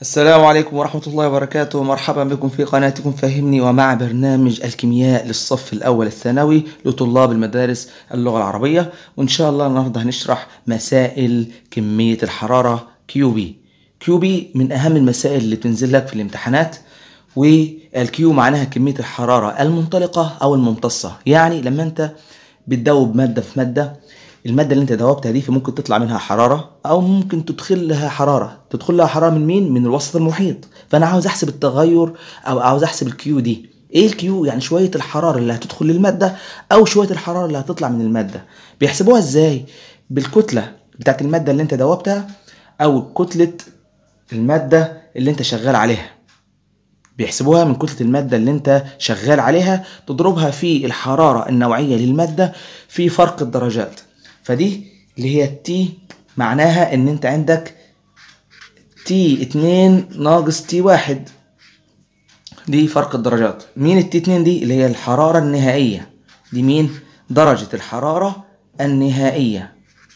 السلام عليكم ورحمة الله وبركاته. مرحبا بكم في قناتكم فهمني، ومع برنامج الكيمياء للصف الأول الثانوي لطلاب المدارس اللغة العربية. وإن شاء الله النهاردة هنشرح مسائل كمية الحرارة كيوبي. كيوبي من أهم المسائل اللي بتنزل لك في الامتحانات، والكيو معناها كمية الحرارة المنطلقة أو الممتصة. يعني لما أنت بتدوب مادة في مادة، المادة اللي انت دوبتها دي ممكن تطلع منها حرارة او ممكن تدخل لها حرارة من مين؟ من الوسط المحيط. فانا عاوز احسب التغير او عاوز احسب الكيو دي. ايه الكيو؟ يعني شوية الحرارة اللي هتدخل للمادة او شوية الحرارة اللي هتطلع من المادة. بيحسبوها ازاي؟ بالكتلة بتاعت المادة اللي انت دوبتها او كتلة المادة اللي انت شغال عليها. بيحسبوها من كتلة المادة اللي انت شغال عليها، تضربها في الحرارة النوعية للمادة في فرق الدرجات. فدي اللي هي التي، معناها ان انت عندك تي 2 ناقص تي 1. دي فرق الدرجات. مين التي 2 دي؟ اللي هي الحرارة النهائية. دي مين؟ درجة الحرارة النهائية.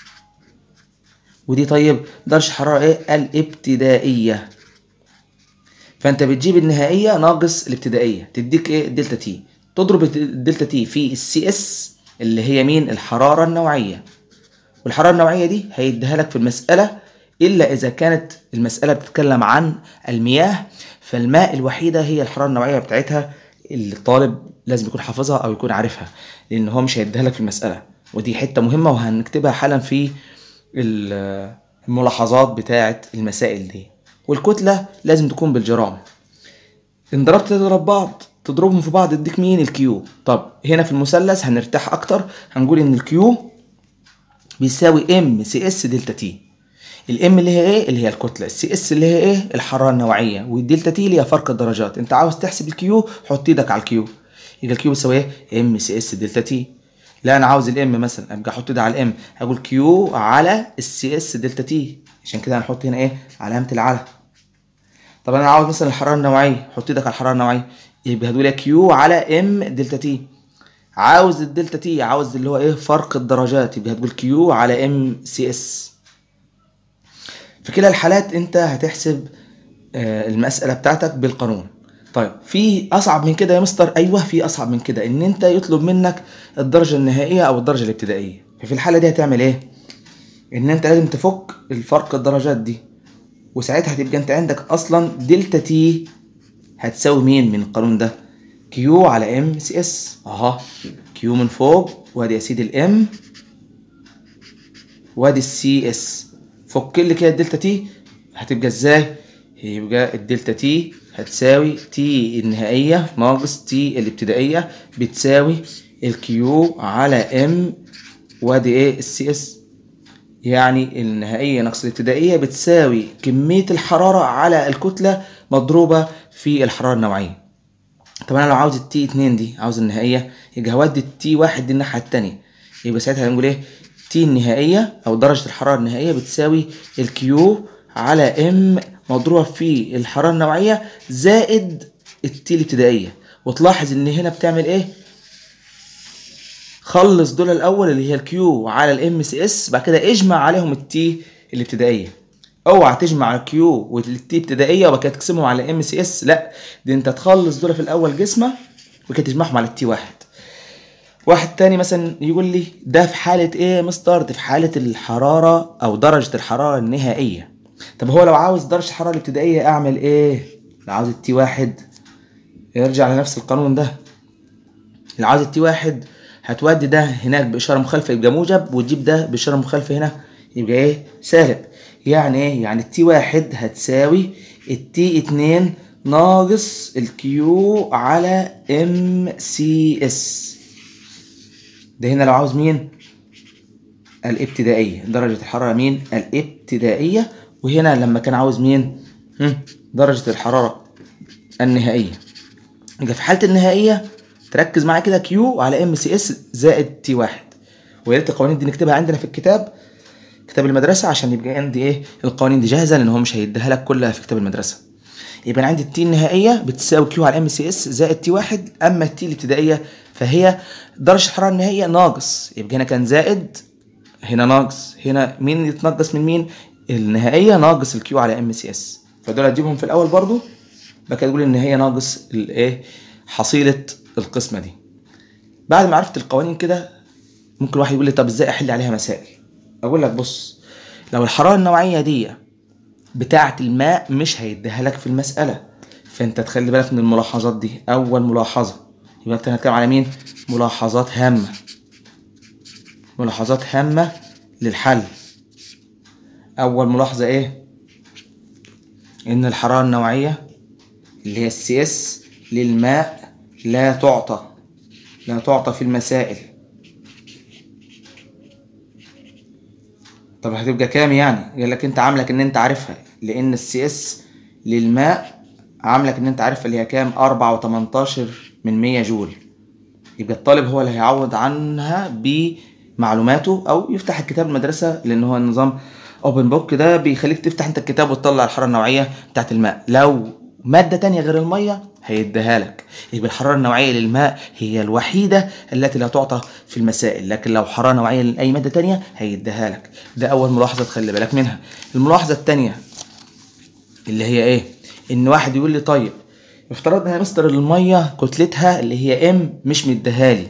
ودي طيب درجة الحرارة ايه؟ الابتدائية. فانت بتجيب النهائية ناقص الابتدائية تديك ايه؟ دلتا تي. تضرب الدلتا تي في السي اس اللي هي مين؟ الحرارة النوعية. والحرارة النوعية دي هيديها لك في المسألة، إلا إذا كانت المسألة بتتكلم عن المياه، فالماء الوحيدة هي الحرارة النوعية بتاعتها اللي الطالب لازم يكون حافظها أو يكون عارفها، لأن هو مش هيديها لك في المسألة. ودي حتة مهمة وهنكتبها حالا في الملاحظات بتاعة المسائل دي. والكتلة لازم تكون بالجرام. إن ضربت تضرب بعض، تضربهم في بعض يديك مين؟ الكيو. طب هنا في المثلث هنرتاح أكتر، هنقول إن الكيو بيساوي ام سي اس دلتا تي. الام اللي هي ايه؟ اللي هي الكتله. السي اس اللي هي ايه؟ الحراره النوعيه. والدلتا تي اللي هي فرق الدرجات. انت عاوز تحسب الكيو، حط ايدك على الكيو. يبقى الكيو بيساوي ايه؟ ام سي اس دلتا تي. لا انا عاوز الام مثلا، ابقى احط ايدي على الام، هقول كيو على السي اس دلتا تي. عشان كده هنحط هنا ايه؟ علامه العلى. طب انا عاوز مثلا الحراره النوعيه، حط ايدك على الحراره النوعيه، يبقى هتقول كيو على ام دلتا تي. عاوز الدلتا تي، عاوز اللي هو ايه؟ فرق الدرجات، يبقى هتقول كيو على ام سي اس. في كلا الحالات انت هتحسب المسألة بتاعتك بالقانون. طيب في اصعب من كده يا مستر؟ ايوه في اصعب من كده، ان انت يطلب منك الدرجة النهائية او الدرجة الابتدائية. ففي الحالة دي هتعمل ايه؟ ان انت لازم تفك الفرق الدرجات دي، وساعتها هتبقى انت عندك اصلا دلتا تي هتساوي مين من القانون ده؟ كيو على ام سي اس. اها، كيو من فوق، وادي يا سيدي الام، وادي السي اس. فك لي كده الدلتا تي، هتبقى ازاي؟ يبقى الدلتا تي هتساوي تي النهائية ناقص تي الابتدائية، بتساوي الكيو على ام، وادي ايه؟ السي اس. يعني النهائية ناقص الابتدائية بتساوي كمية الحرارة على الكتلة مضروبة في الحرارة النوعية. طب انا لو عاوز التي 2 دي، عاوز النهائية، يبقى هودي التي 1 دي الناحية التانية. يبقى ساعتها هنقول ايه؟ تي النهائية او درجة الحرارة النهائية بتساوي الكيو على ام مضروبة في الحرارة النوعية زائد التي الابتدائية. وتلاحظ ان هنا بتعمل ايه؟ خلص دول الاول اللي هي الكيو على الام سي اس، بعد كده اجمع عليهم التي الابتدائية. اوعى تجمع الكيو والتي ابتدائيه وبعد كده تقسمهم على ام سي اس، لا، دي انت تخلص دول في الاول جسمه وكده تجمعهم على التي 1. واحد تاني مثلا يقول لي ده في حاله ايه يا مستر؟ ده في حاله الحراره او درجه الحراره النهائيه. طب هو لو عاوز درجه الحراره الابتدائيه اعمل ايه؟ لو عاوز التي 1 يرجع لنفس القانون ده. لو عاوز التي 1 هتودي ده هناك باشاره مخالفه يبقى موجب، وتجيب ده باشاره مخالفه هنا يبقى ايه؟ سالب. يعني ايه؟ يعني التي 1 هتساوي التي 2 ناقص الكيو على ام سي اس. ده هنا لو عاوز مين؟ الابتدائية، درجة الحرارة مين؟ الابتدائية. وهنا لما كان عاوز مين؟ درجة الحرارة النهائية. يبقى في حالة النهائية تركز معايا كده، كيو على ام سي اس زائد تي 1. ويا ريت القوانين دي نكتبها عندنا في كتاب المدرسة، عشان يبقى عندي ايه؟ القوانين دي جاهزة، لان هو مش هيديها لك كلها في كتاب المدرسة. يبقى انا عندي التي النهائية بتساوي كيو على ام سي اس زائد تي 1. اما التي الابتدائية فهي درجة الحرارة النهائية ناقص، يبقى هنا كان زائد، هنا ناقص، هنا مين يتنقص من مين؟ النهائية ناقص الكيو على ام سي اس. فدول هتجيبهم في الاول برضو. بقى تقول ان هي ناقص الايه حصيله القسمه دي. بعد ما عرفت القوانين كده ممكن واحد يقول لي طب ازاي احل عليها مسائل؟ اقول لك بص، لو الحراره النوعيه دي بتاعه الماء مش هيديها لك في المساله، فانت تخلي بالك من الملاحظات دي. اول ملاحظه يبقى انت هنتكلم على مين؟ ملاحظات هامه. ملاحظات هامه للحل. اول ملاحظه ايه؟ ان الحراره النوعيه اللي هي CS للماء لا تعطى في المسائل. طب هتبقى كام يعني؟ قال لك انت عاملك ان انت عارفها، لان CS للماء عاملك ان انت عارفها اللي هي كام؟ 4.18 جول. يبقى الطالب هو اللي هيعوض عنها بمعلوماته او يفتح الكتاب المدرسه، لان هو النظام اوبن بوك ده بيخليك تفتح انت الكتاب وتطلع الحراره النوعيه بتاعت الماء. لو ماده تانية غير الميه هيديها لك. يبقى الحراره النوعيه للماء هي الوحيده التي لا تعطى في المسائل، لكن لو حراره نوعيه لاي ماده تانية هيديها لك. ده اول ملاحظه تخلي بالك منها. الملاحظه الثانيه اللي هي ايه؟ ان واحد يقول لي طيب افترضنا يا مستر الميه كتلتها اللي هي ام مش مديهالي،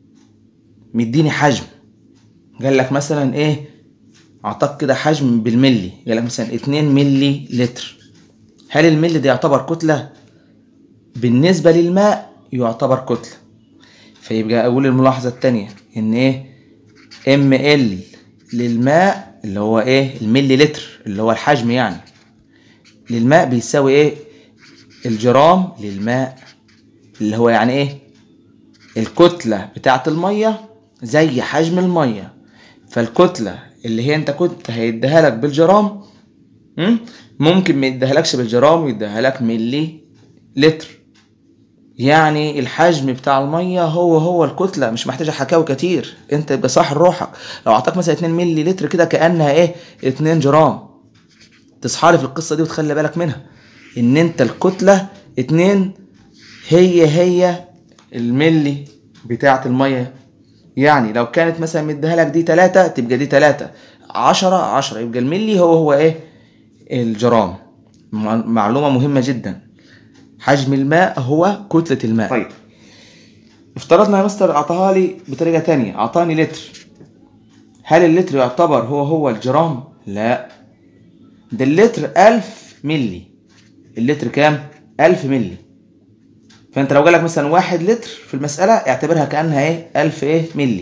مديني حجم. قال لك مثلا ايه؟ اعطاك كده حجم بالملي، قال لك مثلا 2 ملي لتر. هل الملي ده يعتبر كتله؟ بالنسبه للماء يعتبر كتله. فيبقى اقول الملاحظه الثانيه ان ايه؟ ML للماء اللي هو ايه؟ الملي لتر اللي هو الحجم يعني للماء بيساوي ايه؟ الجرام للماء اللي هو يعني ايه؟ الكتلة بتاعت المية زي حجم المية. فالكتلة اللي هي انت كنت هيديها لك بالجرام ممكن ما يديها لكش بالجرام ويديها لك ملي لتر. يعني الحجم بتاع المية هو الكتلة، مش محتاجة حكاوي كتير. انت يبقى صح روحك. لو اعطاك مثلا 2 ملي لتر كده كأنها ايه؟ 2 جرام. تصحالي في القصة دي وتخلي بالك منها ان انت الكتلة 2 هي الملي بتاعة المية. يعني لو كانت مثلا مديها لك دي 3 تبقى دي 3، 10 يبقى الملي هو ايه؟ الجرام. معلومة مهمة جدا. حجم الماء هو كتلة الماء. طيب افترضنا يا مستر اعطاها لي بطريقة تانية، اعطاني لتر. هل اللتر يعتبر هو الجرام؟ لا، ده اللتر 1000 ملي. اللتر كام؟ 1000 ملي. فانت لو جالك مثلا 1 لتر في المسألة اعتبرها كأنها ايه؟ 1000 ايه؟ ملي.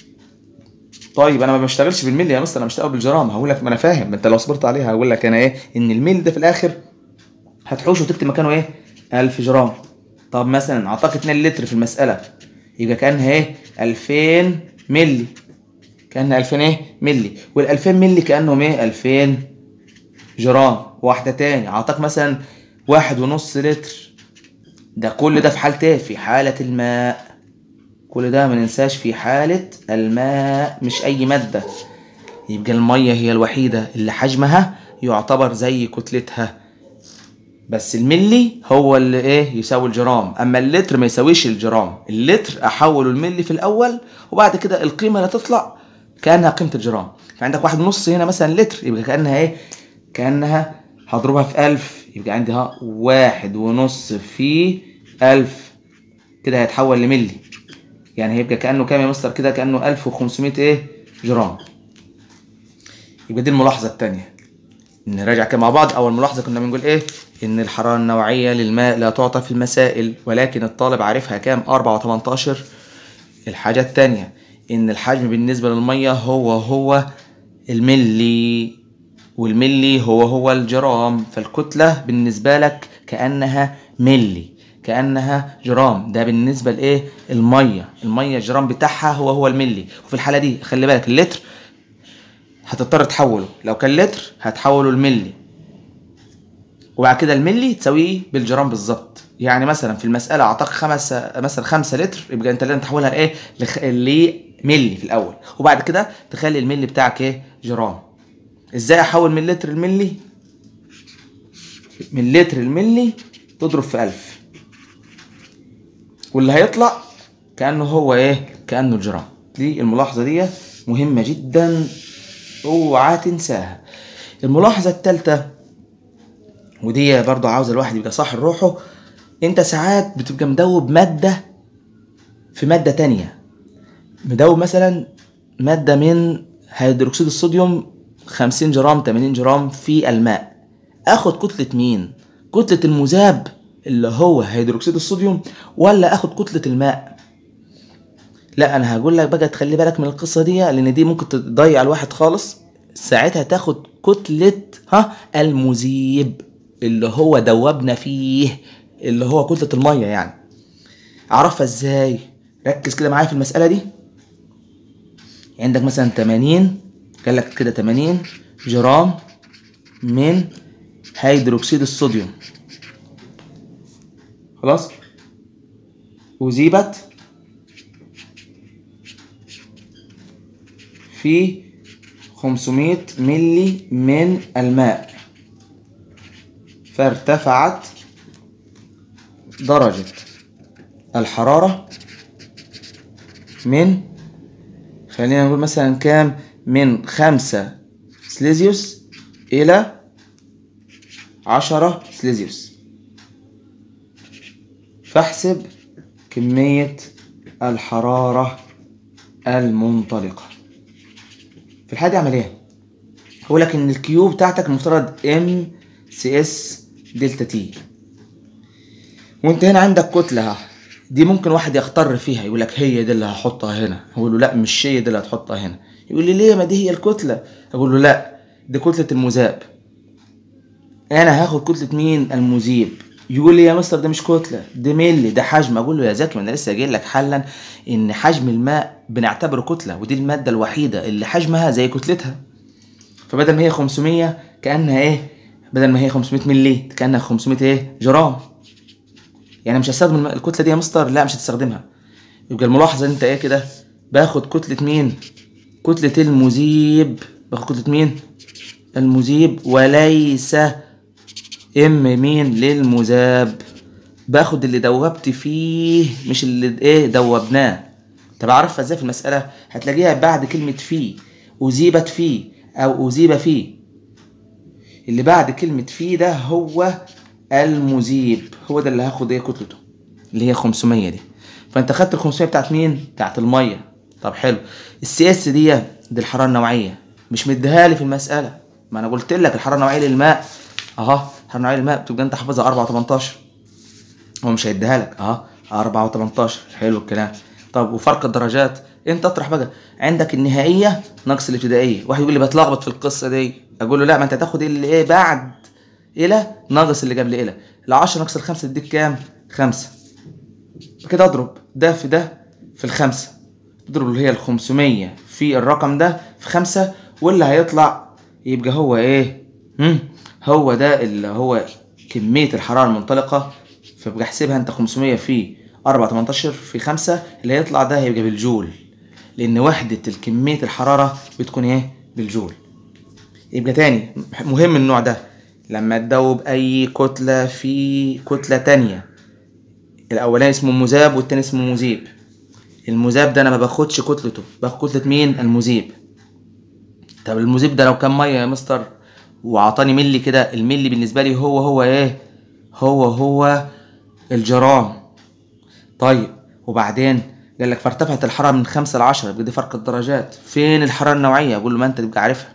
طيب انا ما بشتغلش بالملي يا مستر، انا بشتغل بالجرام. هقول لك ما انا فاهم، انت لو صبرت عليها هقول لك انا ايه؟ ان الملي ده في الاخر هتحوشه وتكتب مكانه ايه؟ 1000 جرام. طب مثلا اعطاك 2 لتر في المسألة يبقى كأنها ايه؟ 2000 ملي. كأنها 2000 ايه؟ ملي. وال 2000 ملي كأنهم ايه؟ 2000 جرام. واحدة تاني اعطاك مثلا 1.5 لتر. ده كل ده في حالة ايه؟ في حالة الماء. كل ده ما ننساش في حالة الماء مش اي مادة. يبقى المية هي الوحيدة اللي حجمها يعتبر زي كتلتها، بس الملي هو اللي ايه؟ يساوي الجرام. اما اللتر ما يساويش الجرام. اللتر احوله الملي في الاول وبعد كده القيمة اللي تطلع كأنها قيمة الجرام. فعندك 1.5 هنا مثلا لتر يبقى كأنها ايه؟ كأنها هضربها في 1000 يبقى عندي 1.5 في 1000 كده هيتحول لملي. يعني هيبقى كأنه كام يا مستر كده؟ كأنه 1500 ايه؟ جرام. يبقى دي الملاحظة الثانية. نراجع كده مع بعض. أول ملاحظة كنا بنقول ايه؟ إن الحرارة النوعية للماء لا تعطى في المسائل، ولكن الطالب عارفها كام؟ 4.18. الحاجة الثانية إن الحجم بالنسبة للمية هو الملي، والملي هو الجرام. فالكتلة بالنسبة لك كأنها ملي، كأنها جرام. ده بالنسبة لإيه؟ المية الجرام بتاعها هو الملي. وفي الحالة دي خلي بالك اللتر هتضطر تحوله. لو كان لتر هتحوله الملي، وبعد كده الملي تساويه بالجرام بالظبط. يعني مثلا في المسألة أعطاك 5 لتر يبقى أنت لازم تحولها لإيه؟ لملي في الأول، وبعد كده تخلي الملي بتاعك إيه؟ جرام. إزاي أحول من لتر الملي؟ من لتر الملي تضرب في 1000 واللي هيطلع كأنه هو ايه؟ كأنه الجرام. دي الملاحظة دي مهمة جدا اوعى تنساها. الملاحظة الثالثة ودي برضو عاوز الواحد يبقى صاحي روحه. انت ساعات بتبقى مدوب مادة في مادة تانية، مدوب مثلا مادة من هيدروكسيد الصوديوم 50 جرام 80 جرام في الماء، اخد كتلة مين؟ كتلة المذاب اللي هو هيدروكسيد الصوديوم ولا اخد كتلة الماء؟ لا انا هقول لك بقى تخلي بالك من القصة دي، لان دي ممكن تضيع الواحد خالص. ساعتها تاخد كتلة المذيب اللي هو دوبنا فيه، اللي هو كتلة المية يعني. اعرفها ازاي؟ ركز كده معايا في المسألة دي. عندك مثلا 80، قال لك كده 80 جرام من هيدروكسيد الصوديوم، خلاص، وزيبت في 500 ملي من الماء، فارتفعت درجة الحرارة من، خلينا نقول مثلا كام، من 5 سليزيوس إلى 10 سليزيوس. فاحسب كمية الحرارة المنطلقة. في الحالة دي اعمل ايه؟ هقول لك ان الكيو بتاعتك المفترض ام سي اس دلتا تي، وانت هنا عندك كتلة دي ممكن واحد يختار فيها يقول لك هي دي اللي هحطها هنا، اقول له لا مش هي دي اللي هتحطها هنا. يقول لي ليه؟ ما دي هي الكتلة. اقول له لا دي كتلة المذاب، انا هاخد كتلة مين؟ المذيب. يقول لي يا مستر ده مش كتلة، ده ملي، ده حجم. اقول له يا زكي ما انا لسه جاي لك حالا ان حجم الماء بنعتبره كتلة، ودي المادة الوحيدة اللي حجمها زي كتلتها. فبدل ما هي 500 كأنها ايه؟ بدل ما هي 500 ملي كأنها 500 ايه؟ جرام. يعني مش هستخدم الكتلة دي يا مستر؟ لا مش هتستخدمها. يبقى الملاحظة انت ايه كده؟ باخد كتلة مين؟ كتلة المذيب. باخد كتلة مين؟ المذيب، وليس مين؟ للمذاب. باخد اللي دوبت فيه مش اللي ايه دوبناه. طب اعرفها ازاي في المسألة؟ هتلاقيها بعد كلمة فيه، أذيبت فيه او أذيب فيه. اللي بعد كلمة فيه ده هو المذيب، هو ده اللي هاخد ايه كتلته اللي هي 500 دي. فانت خدت ال 500 بتاعت مين؟ بتاعت المية. طب حلو، السي اس دي الحرارة النوعية مش مديها لي في المسألة. ما انا قلت لك الحرارة النوعية للماء الحرارة النوعية للماء بتبقى انت حافظها 4 و18، هو مش هيديها لك 4 و18. حلو الكلام. طب وفرق الدرجات انت اطرح بقى، عندك النهائية ناقص الابتدائية. واحد يقول لي بتلخبط في القصة دي، اقول له لا ما انت تاخد اللي ايه بعد الى ناقص اللي قبل الى. ال10 ناقص ال5 تديك كام؟ 5. كده اضرب ده في ده في ال5، اضرب اللي هي ال500 في الرقم ده في 5، واللي هيطلع يبقى هو ايه؟ هو ده اللي هو كمية الحرارة المنطلقة. فبقى احسبها انت 500 في 4 18 في 5، اللي هيطلع ده هيبقى بالجول، لان وحدة الكمية الحرارة بتكون ايه؟ بالجول. يبقى تاني مهم النوع ده، لما تدوب اي كتلة في كتلة تانية، الاولاني اسمه مذاب والتاني اسمه مذيب. المذاب ده انا ما باخدش كتلته، باخد كتلة مين؟ المذيب. طب المذيب ده لو كان مية يا مستر وعطاني ملي كده، الملي بالنسبة لي هو ايه؟ هو الجرام. طيب وبعدين قال لك فارتفعت الحرارة من 5 ل 10، يبقى دي فرق الدرجات. فين الحرارة النوعية؟ اقول له ما انت تبقى عارفها.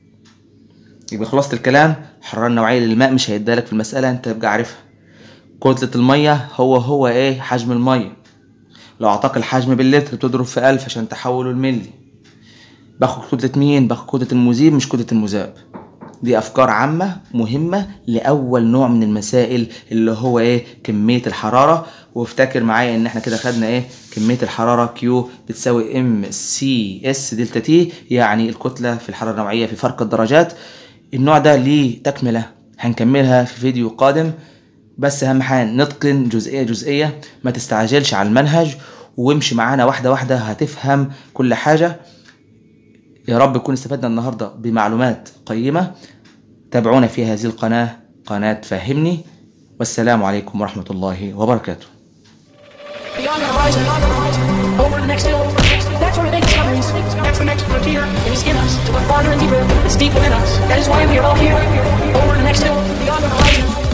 يبقى خلاصة الكلام، الحرارة النوعية للماء مش هيدالك في المسألة، انت تبقى عارفها. كتلة المية هو ايه؟ حجم المية. لو اعطاك الحجم باللتر بتضرب في 1000 عشان تحوله الملي. باخد كتلة مين؟ باخد كتلة المذيب مش كتلة المذاب. دي افكار عامة مهمة لاول نوع من المسائل اللي هو ايه؟ كمية الحرارة. وافتكر معايا ان احنا كده خدنا ايه؟ كمية الحرارة كيو بتساوي ام سي اس دلتا تي، يعني الكتلة في الحرارة النوعية في فرق الدرجات. النوع ده ليه تكملة هنكملها في فيديو قادم، بس اهم حاجة نتقن جزئية، ما تستعجلش على المنهج وامشي معانا واحدة واحدة هتفهم كل حاجة. يا رب نكون استفدنا النهاردة بمعلومات قيمة. تابعونا في هذه القناة، قناة فهمني، والسلام عليكم ورحمة الله وبركاته. Beyond the horizon, over the next hill, that's where we make discoveries. That's the next frontier. It is in us to go farther and deeper. It's deep within us. That is why we are all here. Over the next hill, beyond the horizon.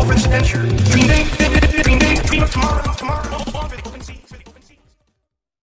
for this adventure. Dream of tomorrow.